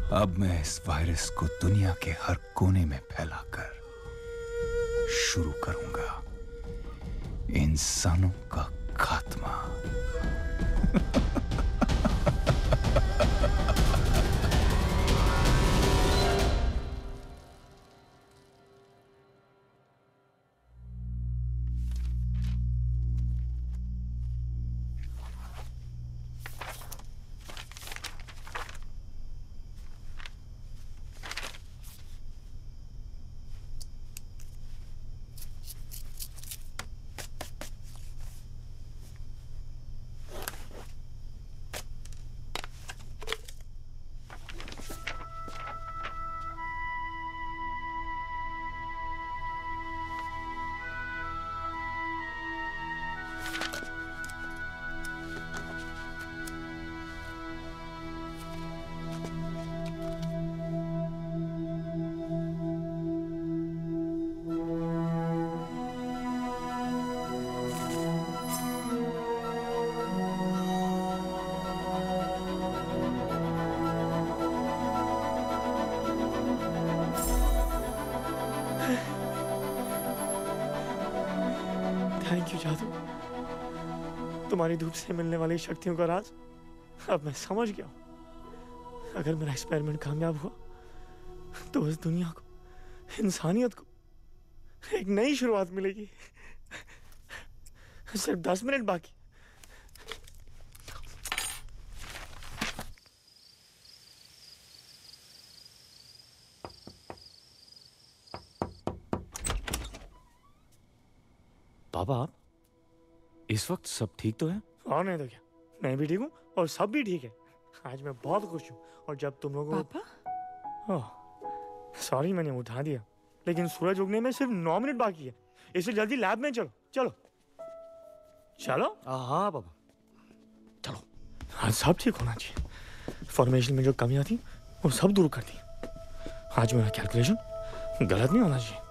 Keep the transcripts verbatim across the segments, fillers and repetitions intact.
अब मैं इस वायरस को दुनिया के हर कोने में फैलाकर शुरू करूंगा इंसानों का खात्मा। थैंक यू जादू, तुम्हारी धूप से मिलने वाली शक्तियों का राज अब मैं समझ गया हूं। अगर मेरा एक्सपेरिमेंट कामयाब हुआ तो इस दुनिया को, इंसानियत को एक नई शुरुआत मिलेगी। सिर्फ दस मिनट बाकी। पापा, आप इस वक्त सब ठीक तो है? और नहीं तो क्या, मैं भी ठीक हूँ और सब भी ठीक है। आज मैं बहुत खुश हूँ। और जब तुम लोगों पापा? ओह सॉरी, मैंने उठा दिया, लेकिन सूरज उगने में सिर्फ नौ मिनट बाकी है, इसलिए जल्दी लैब में चलो। चलो चलो। हाँ पापा चलो। आज सब ठीक होना चाहिए। फॉर्मेशन में जो कमियां थी वो सब दूर कर दी। आज मेरा कैलकुलेशन गलत नहीं होना चाहिए।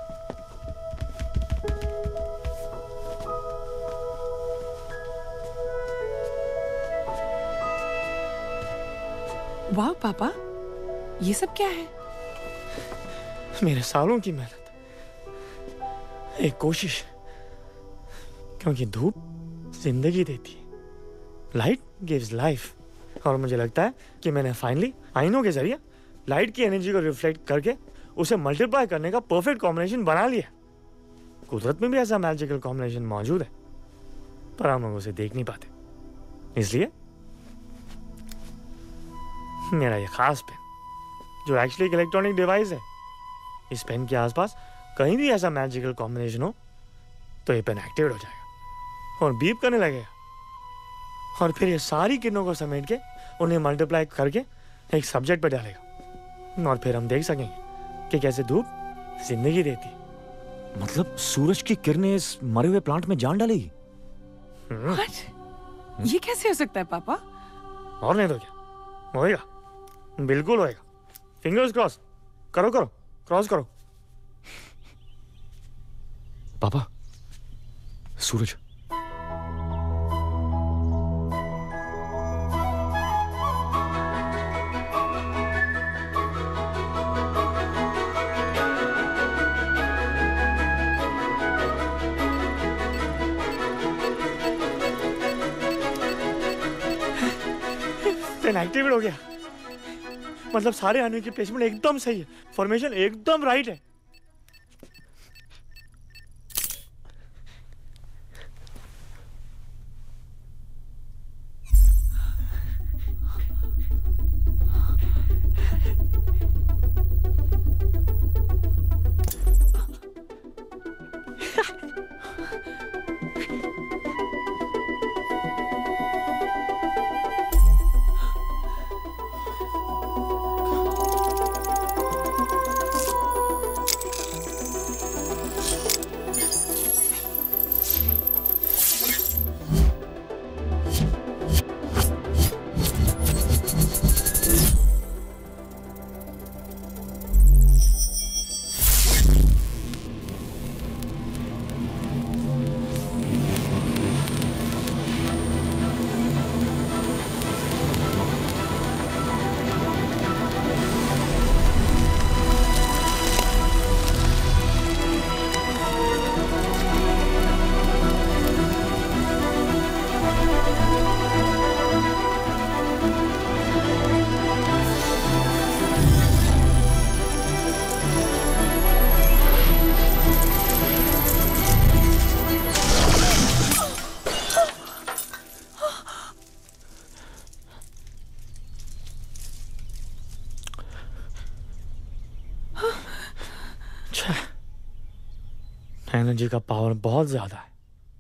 वाह पापा, ये सब क्या है? मेरे सालों की मेहनत, एक कोशिश, क्योंकि धूप जिंदगी देती है, लाइट गिव्स लाइफ। और मुझे लगता है कि मैंने फाइनली आईनों के जरिए लाइट की एनर्जी को रिफ्लेक्ट करके उसे मल्टीप्लाई करने का परफेक्ट कॉम्बिनेशन बना लिया। कुदरत में भी ऐसा मैजिकल कॉम्बिनेशन मौजूद है, पर हम लोग उसे देख नहीं पाते। इसलिए मेरा ये खास पेन, जो एक्चुअली एक इलेक्ट्रॉनिक डिवाइस है, इस पेन के आसपास कहीं भी ऐसा मैजिकल कॉम्बिनेशन हो तो ये पेन एक्टिवेट हो जाएगा और बीप करने लगेगा, और फिर ये सारी किरणों को समेट के उन्हें मल्टीप्लाई करके एक सब्जेक्ट पर डालेगा, और फिर हम देख सकेंगे कि कैसे धूप जिंदगी देती है। मतलब सूरज की किरणें इस मरे हुए प्लांट में जान डालेगी? What? ये कैसे हो सकता है पापा? और नहीं तो क्या, होएगा, बिल्कुल होएगा। फिंगर्स क्रॉस करो, करो क्रॉस करो। पापा, सूरज। पेन एक्टिवेट हो गया, मतलब सारे आने की प्लेसमेंट एकदम सही है, फॉर्मेशन एकदम राइट है। अच्छा, एनर्जी का पावर बहुत ज्यादा है।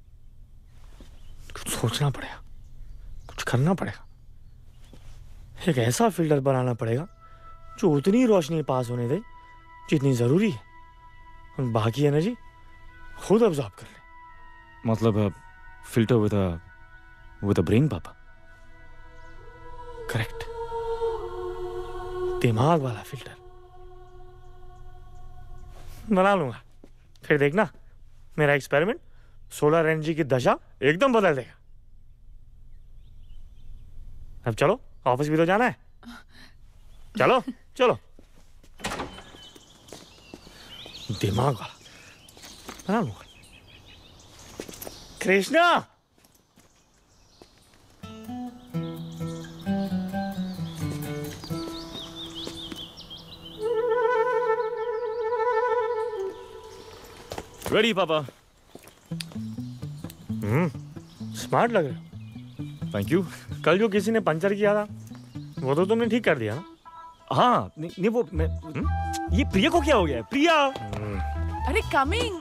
कुछ सोचना पड़ेगा, कुछ करना पड़ेगा। एक ऐसा फिल्टर बनाना पड़ेगा जो उतनी रोशनी पास होने दे जितनी जरूरी है, और बाकी एनर्जी खुद अब्सॉर्ब कर ले। मतलब filter with a with a brain पापा। करेक्ट, दिमाग वाला फिल्टर बना लूंगा। फिर देखना, मेरा एक्सपेरिमेंट सोलर एनर्जी की दशा एकदम बदल देगा। अब चलो, ऑफिस भी तो जाना है। चलो चलो, दिमाग वाला बना लूंगा। कृष्णा, रेडी पापा। हम्म, स्मार्ट लग रहे हो। Thank you. कल जो किसी ने पंचर किया था वो तो तुमने ठीक कर दिया ना? हाँ, नहीं, नहीं वो मैं हुँ? ये प्रिया को क्या हो गया है? प्रिया। अरे कमिंग।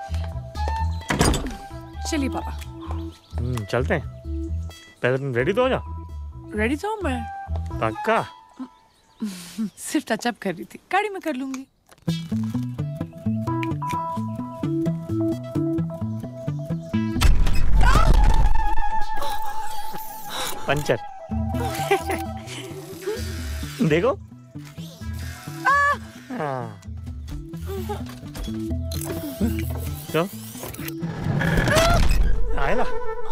चलिए पापा। हम्म, चलते हैं। पहले तुम रेडी तो हो जाओ। रेडी तो हूँ मैं। पक्का? सिर्फ टचअप कर रही थी, गाड़ी में कर लूंगी। पंचर। देखो। हाँ। क्यों? आएला।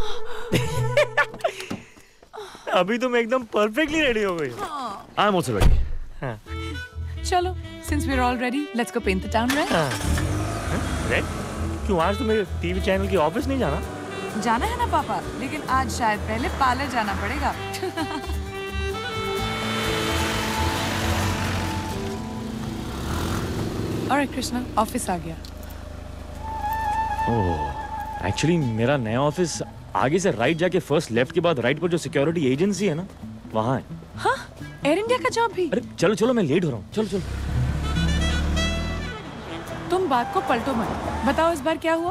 अभी तुम एकदम परफेक्टली रेडी हो गई। I am also ready. हाँ। चलो, since we're all ready, let's go paint the town red. हाँ। रेड? क्यों, आज तुम्हें टीवी चैनल की ऑफिस नहीं जाना? जाना है ना पापा, लेकिन आज शायद पहले पार्लर जाना पड़ेगा। Alright कृष्णा, ऑफिस आ गया। ओह, एक्चुअली मेरा नया ऑफिस आगे से राइट जाके फर्स्ट लेफ्ट के बाद राइट पर जो सिक्योरिटी एजेंसी है ना, वहाँ है। हाँ, एयर इंडिया का जॉब भी। अरे चलो चलो, मैं लेट हो रहा हूँ। चलो चलो। तुम बात को पलटो मत। बताओ इस बार क्या हुआ?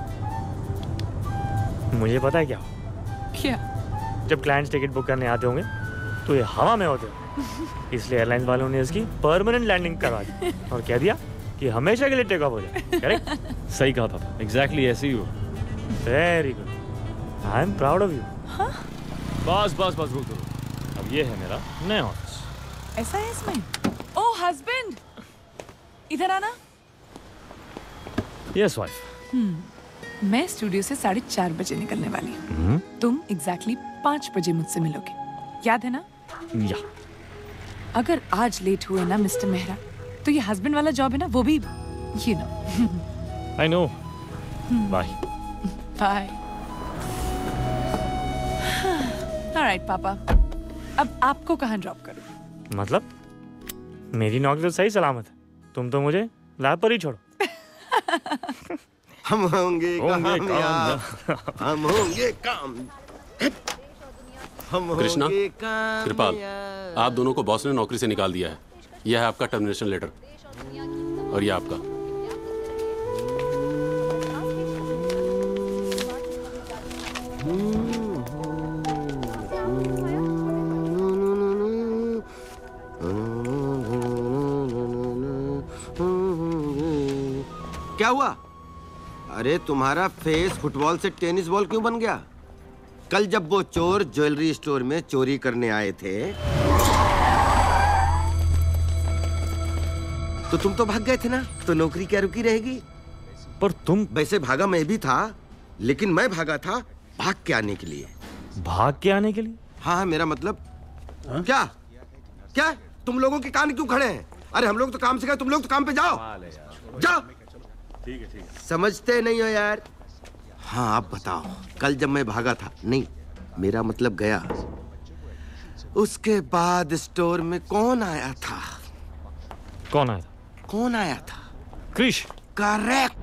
मुझे पता है क्या? क्या? जब क्लाइंट्स टिकट बुक करने आते होंगे तो ये हवा में होते हैं, इसलिए एयरलाइंस वालों ने इसकी परमानेंट लैंडिंग करवा दी और कह दिया कि हमेशा के लिए टेक ऑफ हो जाए। करेक्ट? सही कहा पापा, एग्जैक्टली ऐसे ही हो। Very good, I am proud of you. हाँ? बस बस बस रुक दो। अब ये है मेरा नया ऑफिस। ऐसा है इसमें? ओह हस्बैंड, इधर आना। Yes wife. मैं स्टूडियो से साढ़े चार बजे निकलने वाली हूँ। तुम एग्जैक्टली पाँच बजे मुझसे मिलोगे, याद है ना? या। अगर आज लेट हुए ना मिस्टर मेहरा, तो ये हस्बैंड वाला जॉब है ना, वो भी you know. I know. Bye bye. Alright पापा, अब आपको कहाँ ड्रॉप करूँ? मतलब मेरी नौकरी तो सही सलामत है, तुम तो मुझे लाभ पर ही छोड़ो। हम होंगे कामयाब, हम होंगे काम हम कृष्णा, होंगे कामयाब। कृपाल, आप दोनों को बॉस ने नौकरी से निकाल दिया है। यह है आपका टर्मिनेशन लेटर और यह आपका। क्या हुआ? अरे तुम्हारा फेस फुटबॉल से टेनिस बॉल क्यों बन गया? कल जब वो चोर ज्वेलरी स्टोर में चोरी करने आए थे तो तुम तो भाग गए थे ना, तो नौकरी क्या रुकी रहेगी? पर तुम। वैसे भागा मैं भी था, लेकिन मैं भागा था भाग के आने के लिए। भाग के आने के लिए? हाँ हाँ, मेरा मतलब हा? क्या क्या तुम लोगों के कान क्यों खड़े हैं? अरे हम लोग तो काम से गए, तुम लोग तो काम पे जाओ जाओ। ठीक है ठीक है। समझते नहीं हो यार। हाँ आप बताओ, कल जब मैं भागा था, नहीं मेरा मतलब गया, उसके बाद स्टोर में कौन आया था? कौन आया था? कौन आया था? क्रिश। करेक्ट।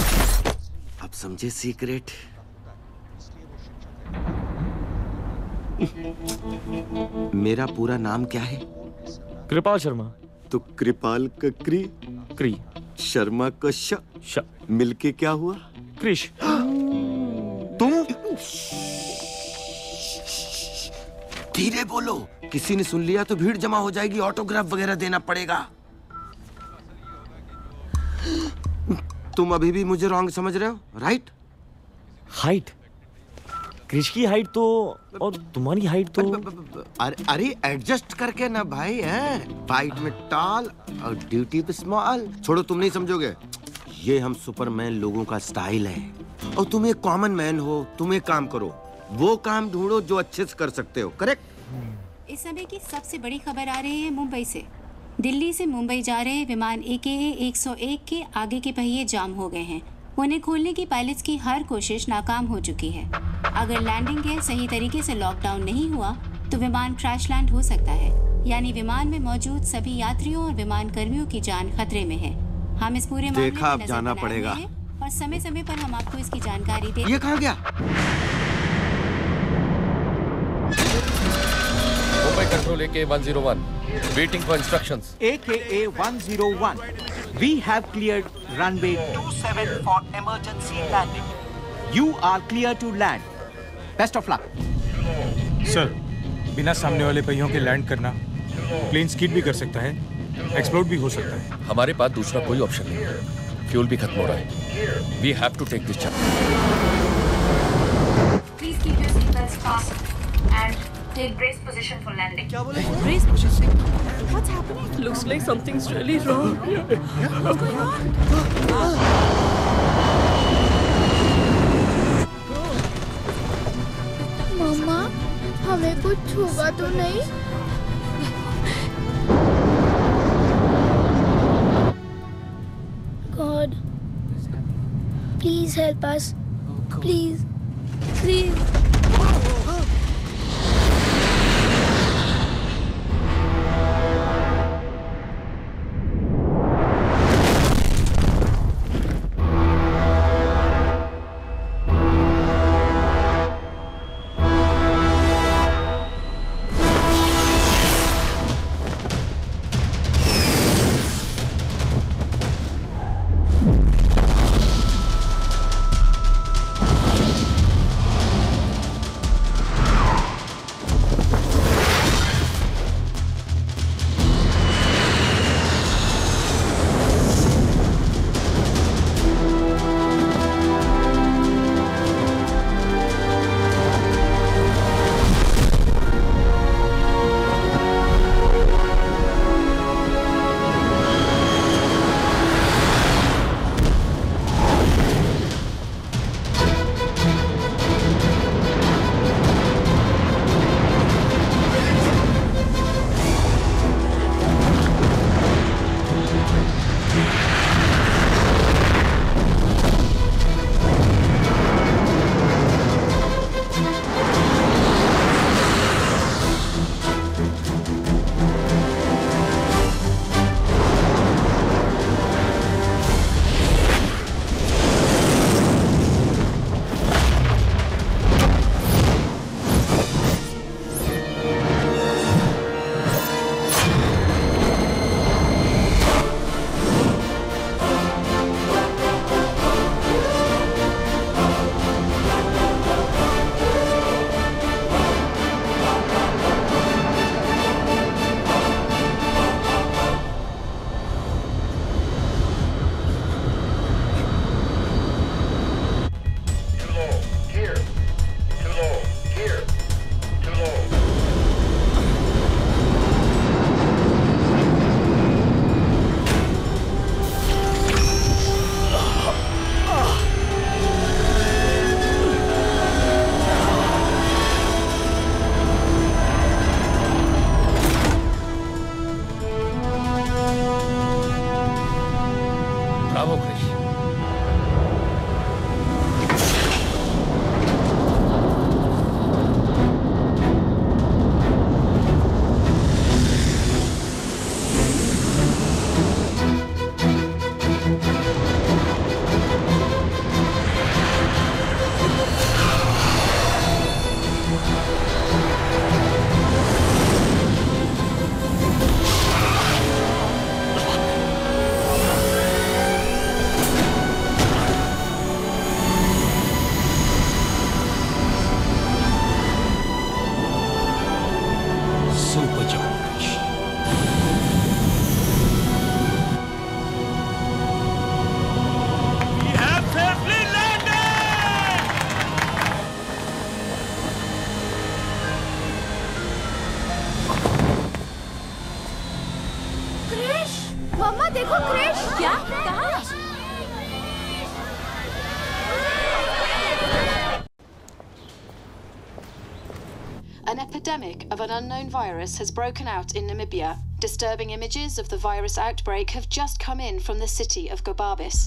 अब समझे सीक्रेट? मेरा पूरा नाम क्या है? कृपाल शर्मा। तो कृपाल ककरी, क्री, शर्मा का श, श, मिलके क्या हुआ? क्रिश। तुम धीरे बोलो, किसी ने सुन लिया तो भीड़ जमा हो जाएगी, ऑटोग्राफ वगैरह देना पड़ेगा। तुम अभी भी मुझे रॉन्ग समझ रहे हो, राइट? हाइट, क्रिश की हाइट तो और तुम्हारी हाइट तो। अरे अरे एडजस्ट करके ना भाई, हैं? फाइट में टॉल और ड्यूटी पे स्मॉल। छोड़ो, तुम नहीं समझोगे। ये हम सुपरमैन लोगों का स्टाइल है, और तुम एक कॉमन मैन हो। तुम एक काम करो, वो काम ढूंढो जो अच्छे से कर सकते हो, करेक्ट? इस समय की सबसे बड़ी खबर आ रही है मुंबई से। दिल्ली से मुंबई जा रहे विमान ए के ए एक सौ एक के आगे के पहिए जाम हो गए हैं। उन्हें खोलने की पायलट्स की हर कोशिश नाकाम हो चुकी है। अगर लैंडिंग गेयर सही तरीके से लॉकडाउन नहीं हुआ तो विमान क्रैश लैंड हो सकता है, यानी विमान में मौजूद सभी यात्रियों और विमान कर्मियों की जान खतरे में है। हम इस पूरे मामले देखा, पर अब नजर जाना बनाए पड़ेगा। हुए हैं और समय समय पर हम आपको इसकी जानकारी दे। ये कहाँ गया? Mumbai Control A K A one oh one, waiting for instructions. A K A one oh one, we have cleared runway two seven for emergency landing. You are clear to land. Best of luck. Sir, बिना सामने वाले पहियों के land करना, plane skid भी कर सकता है, एक्सप्लोड भी हो सकता है। हमारे पास दूसरा कोई ऑप्शन नहीं है। फ्यूल भी खत्म हो रहा है। We have to take this chance. Please keep your seatbelts fastened and take brace position for landing. क्या बोले? Brace position. What's happening? Looks like something's really wrong. What's going on? मम्मा, हमें कुछ होगा तो नहीं? God, please help us. Please, please. An epidemic of an unknown virus has broken out in Namibia. Disturbing images of the virus outbreak have just come in from the city of Gobabis.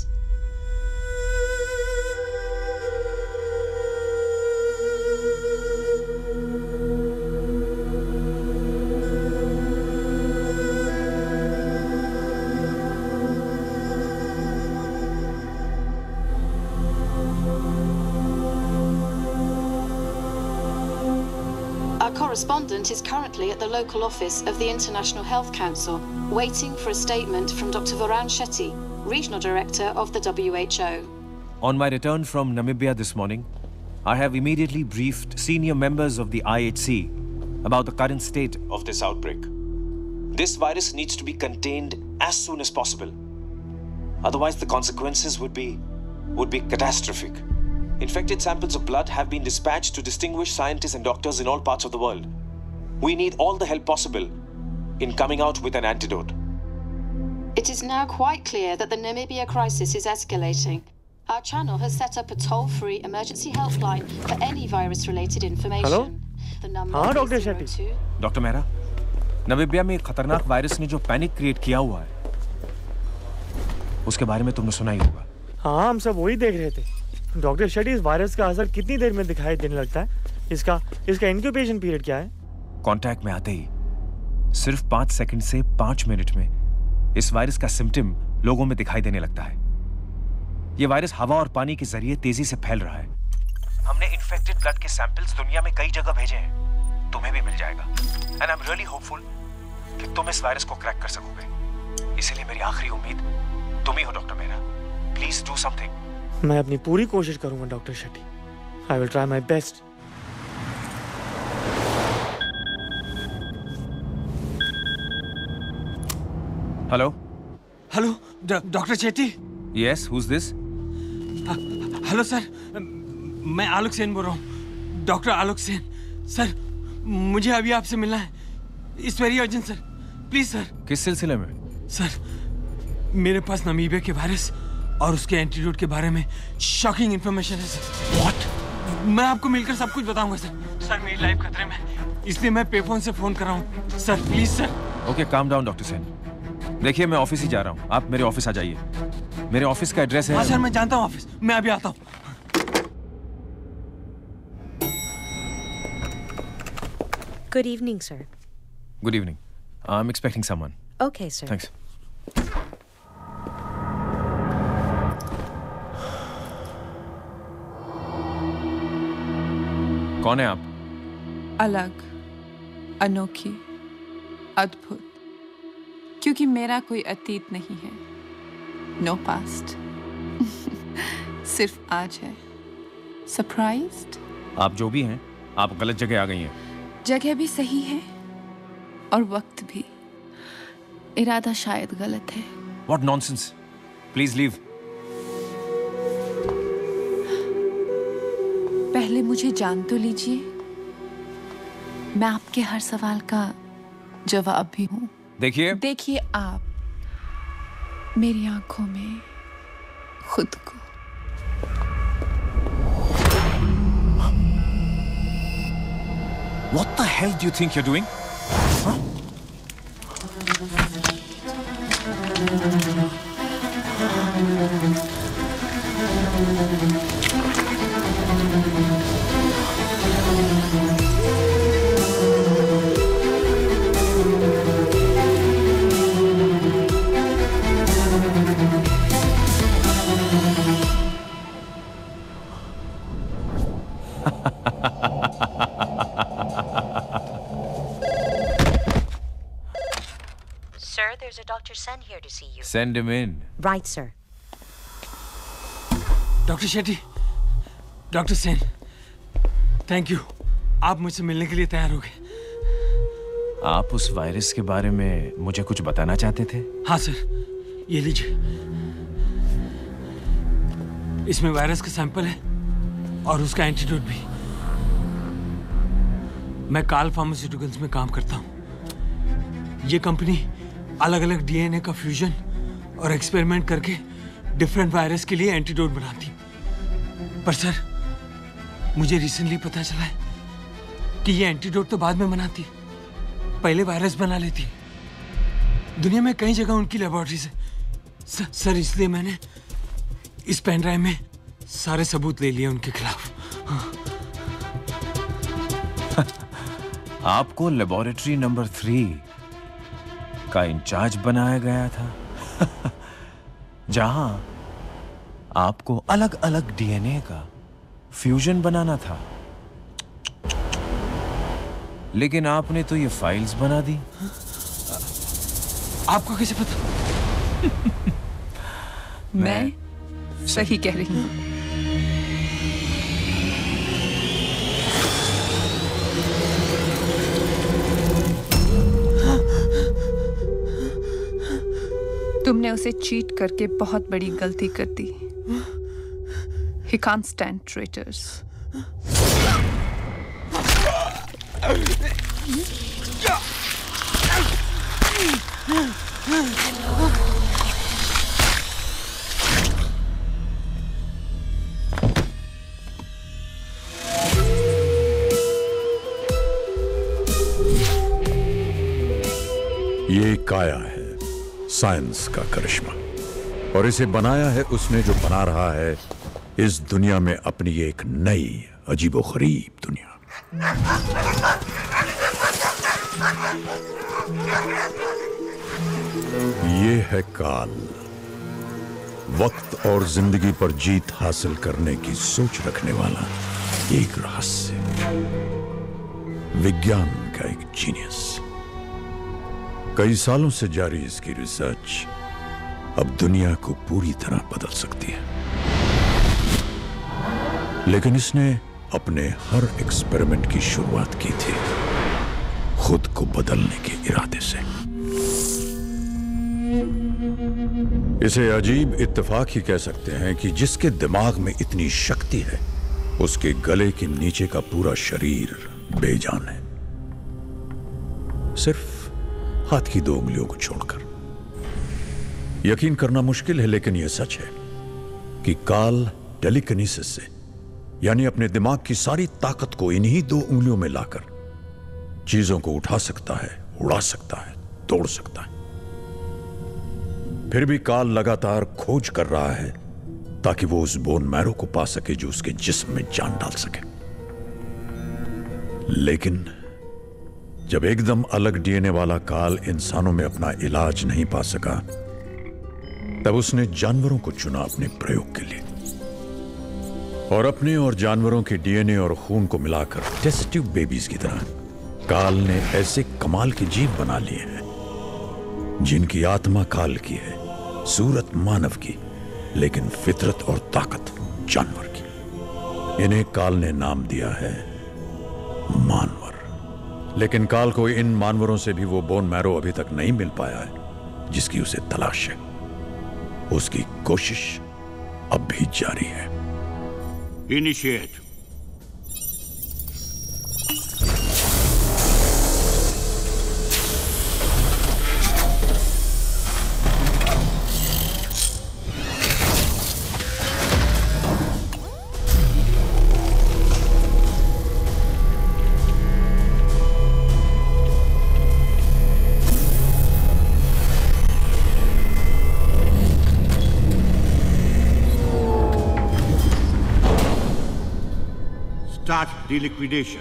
Correspondent is currently at the local office of the International Health Council, waiting for a statement from Doctor Varun Shetty, Regional Director of the W H O. On my return from Namibia this morning, I have immediately briefed senior members of the I H C about the current state of this outbreak. This virus needs to be contained as soon as possible. Otherwise, the consequences would be, would be catastrophic. Infected samples of blood have been dispatched to distinguished scientists and doctors in all parts of the world. We need all the help possible in coming out with an antidote. It is now quite clear that the Namibia crisis is escalating. Our channel has set up a toll-free emergency helpline for any virus-related information. Hello? The number हाँ, is doctor zero Shetty. two. Doctor Mehra, Namibia में एक खतरनाक virus ने जो panic create किया हुआ है, उसके बारे में तुमने सुना ही होगा। हाँ, हम सब वही देख रहे थे। डॉक्टर शेट्टी, इस वायरस का असर कितनी देर में दिखाई देने लगता है? इसका इसका इंक्यूबेशन पीरियड क्या है? कांटेक्ट में आते ही सिर्फ पाँच सेकंड से पाँच मिनट में इस वायरस का सिम्टम लोगों में दिखाई देने लगता है। ये वायरस हवा और पानी के जरिए तेजी से फैल रहा है। हमने इन्फेक्टेड ब्लड के सैंपल्स दुनिया में कई जगह भेजे हैं। तुम्हें भी मिल जाएगा। And I am really hopeful कि तुम इस वायरस को क्रैक कर सकोगे। इसीलिए मेरी आखिरी उम्मीद तुम ही हो doctor Mehra. Please do something. मैं अपनी पूरी कोशिश करूंगा doctor Shetty. I will try my best. Hello hello doctor Shetty. Yes, who is this? Hello sir, मैं आलोक सेन बोल रहा हूँ। डॉक्टर आलोक सेन। सर, मुझे अभी आपसे मिलना है। It's very urgent sir, please sir. किस सिलसिले में? सर, मेरे पास नामीबिया के वायरस और उसके एंटीडोट के बारे में शॉकिंग इंफॉर्मेशन है सर। व्हाट? मैं आपको मिलकर सब कुछ बताऊंगा सर। सर, मेरी लाइफ खतरे में, इसलिए मैं पेफोन से फोन कर रहा हूँ sir, please sir. Okay, calm down doctor Sen. देखिए, मैं ऑफिस ही जा रहा हूँ, आप मेरे ऑफिस आ जाइए। मेरे ऑफिस का एड्रेस है। हाँ सर, मैं जानता हूँ ऑफिस, मैं अभी आता हूँ। Good evening, sir. Good evening. I'm expecting someone. Okay, sir. Thanks. कौन है आप? अलग, अनोखी, अद्भुत, क्योंकि मेरा कोई अतीत नहीं है। No past. सिर्फ आज है। सरप्राइज्ड? आप जो भी हैं, आप गलत जगह आ गई हैं। जगह भी सही है और वक्त भी। इरादा शायद गलत है। What nonsense! Please leave. पहले मुझे जान तो लीजिए। मैं आपके हर सवाल का जवाब भी हूँ। देखिए देखिए आप मेरी आंखों में खुद को। What the hell do you think you're doing? Huh? Sir, there's a Doctor Sen here to see you. Send him in. Right, sir. Doctor Shetty, doctor Sen, thank you. आप मुझसे मिलने के लिए तैयार हो गए। आप उस वायरस के बारे में मुझे कुछ बताना चाहते थे? हाँ सर, ये लीजिए। इसमें वायरस का सैंपल है और उसका एंटीडोट भी। मैं काल फार्मास्यूटिकल्स में काम करता हूँ। ये कंपनी अलग अलग डीएनए का फ्यूजन और एक्सपेरिमेंट करके डिफरेंट वायरस के लिए एंटीडोट बनाती। पर सर, मुझे रिसेंटली पता चला है कि ये एंटीडोट तो बाद में बनाती है, पहले वायरस बना लेती है। दुनिया में कई जगह उनकी लेबोरेटरीज है। स- सर इसलिए मैंने इस पेन ड्राइव में सारे सबूत ले लिए उनके खिलाफ। हाँ। आपको लेबोरेटरी नंबर थ्री का इंचार्ज बनाया गया था जहां आपको अलग अलग डीएनए का फ्यूजन बनाना था, लेकिन आपने तो ये फाइल्स बना दी। आपको कैसे पता? मैं सही कह रही हूँ। तुमने उसे चीट करके बहुत बड़ी गलती कर दी। He can't stand traitors. ये काया है, साइंस का करिश्मा, और इसे बनाया है उसने जो बना रहा है इस दुनिया में अपनी एक नई अजीबोगरीब दुनिया। ये है काल, वक्त और जिंदगी पर जीत हासिल करने की सोच रखने वाला एक रहस्य, विज्ञान का एक जीनियस। कई सालों से जारी इसकी रिसर्च अब दुनिया को पूरी तरह बदल सकती है, लेकिन इसने अपने हर एक्सपेरिमेंट की शुरुआत की थी खुद को बदलने के इरादे से। इसे अजीब इत्तेफाक ही कह सकते हैं कि जिसके दिमाग में इतनी शक्ति है उसके गले के नीचे का पूरा शरीर बेजान है, सिर्फ हाथ की दो उंगलियों को छोड़कर। यकीन करना मुश्किल है, लेकिन यह सच है कि काल टेलीकिनेसिस से, यानी अपने दिमाग की सारी ताकत को इन्हीं दो उंगलियों में लाकर चीजों को उठा सकता है, उड़ा सकता है, तोड़ सकता है। फिर भी काल लगातार खोज कर रहा है ताकि वो उस बोन मैरो को पा सके जो उसके जिस्म में जान डाल सके। लेकिन जब एकदम अलग डीएनए वाला काल इंसानों में अपना इलाज नहीं पा सका, तब उसने जानवरों को चुना अपने प्रयोग के लिए, और अपने और जानवरों के डीएनए और खून को मिलाकर टेस्ट ट्यूब बेबीज की तरह काल ने ऐसे कमाल के जीव बना लिए हैं जिनकी आत्मा काल की है, सूरत मानव की, लेकिन फितरत और ताकत जानवर की। इन्हें काल ने नाम दिया है मानवर। लेकिन काल को इन मानवरों से भी वो बोन मैरो अभी तक नहीं मिल पाया है जिसकी उसे तलाश है। उसकी कोशिश अब भी जारी है। Initiate. Start deliquidation.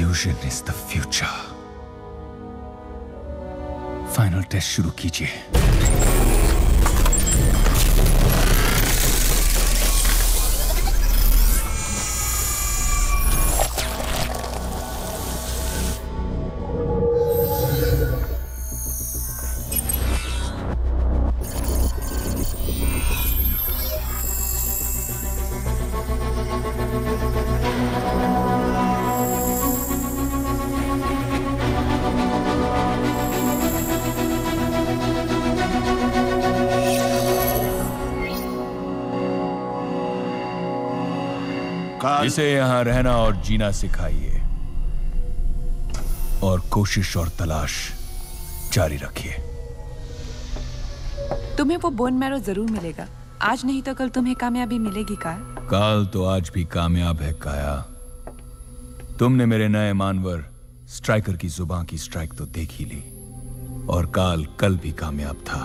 Fusion is the future. Final test शुरू कीजिए। इसे यहां रहना और जीना सिखाइए और कोशिश और तलाश जारी रखिए। तुम्हें वो बोन मैरो जरूर मिलेगा। आज नहीं तो कल तुम्हें कामयाबी मिलेगी काल। काल तो आज भी कामयाब है काया। तुमने मेरे नए मानवर स्ट्राइकर की जुबान की स्ट्राइक तो देख ही ली, और काल कल भी कामयाब था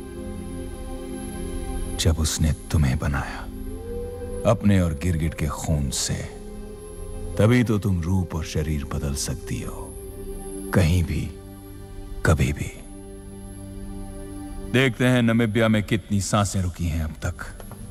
जब उसने तुम्हें बनाया अपने और गिरगिट के खून से। तभी तो तुम रूप और शरीर बदल सकती हो, कहीं भी कभी भी। देखते हैं नमीबिया में कितनी सांसें रुकी हैं अब तक।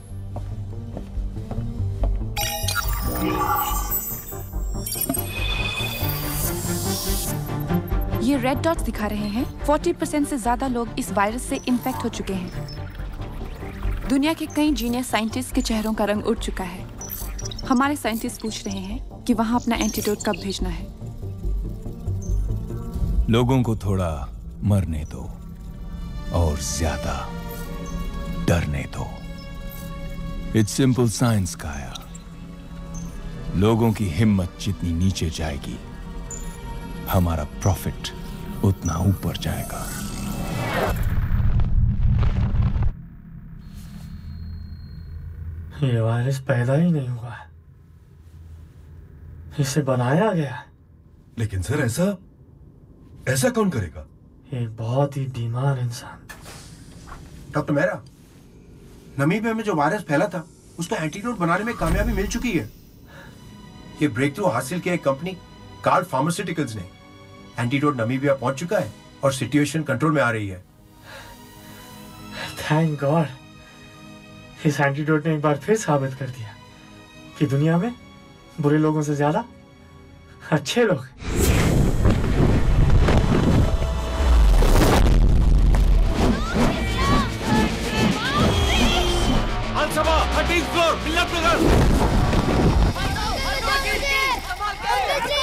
ये रेड डॉट्स दिखा रहे हैं चालीस परसेंट से ज्यादा लोग इस वायरस से इन्फेक्ट हो चुके हैं। दुनिया के कई जीनियस साइंटिस्ट के चेहरों का रंग उड़ चुका है। हमारे साइंटिस्ट पूछ रहे हैं कि वहां अपना एंटीडोट कब भेजना है। लोगों को थोड़ा मरने दो और ज्यादा डरने दो। इट्स सिंपल साइंस काया। लोगों की हिम्मत जितनी नीचे जाएगी, हमारा प्रॉफिट उतना ऊपर जाएगा। ये वायरस पैदा ही नहीं हुआ है, इसे बनाया गया है। लेकिन सर ऐसा ऐसा कौन करेगा? एक बहुत ही बीमार इंसान। डॉक्टर मेहरा, नमीबिया में जो वायरस फैला था उसका एंटीडोट बनाने में कामयाबी मिल चुकी है। ये ब्रेक थ्रू हासिल किया एक कंपनी कार्ल फार्मास्यूटिकल्स ने। एंटीडोट नमीबिया पहुंच चुका है और सिचुएशन कंट्रोल में आ रही है। Thank God. इस एंटीडोट ने एक बार फिर साबित कर दिया कि दुनिया में बुरे लोगों से ज्यादा अच्छे लोग। फ्लोर,